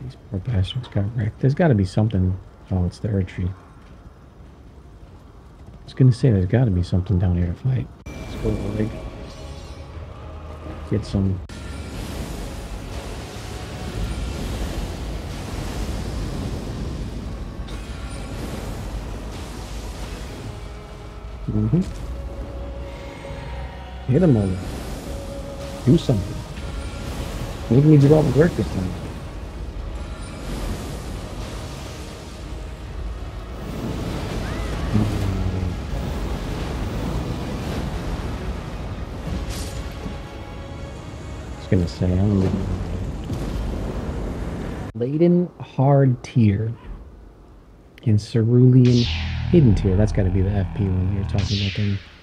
These poor bastards got wrecked. There's got to be something. Oh, it's the Earth Tree. I was gonna say there's got to be something down here to fight. Let's go to the rig. Get some. Hit him over. Do something. Maybe needs to go out and work this time. I was gonna say, I'm gonna Laden Hard Tier in Cerulean Hidden Tier. That's got to be the FP one you're talking about. Then.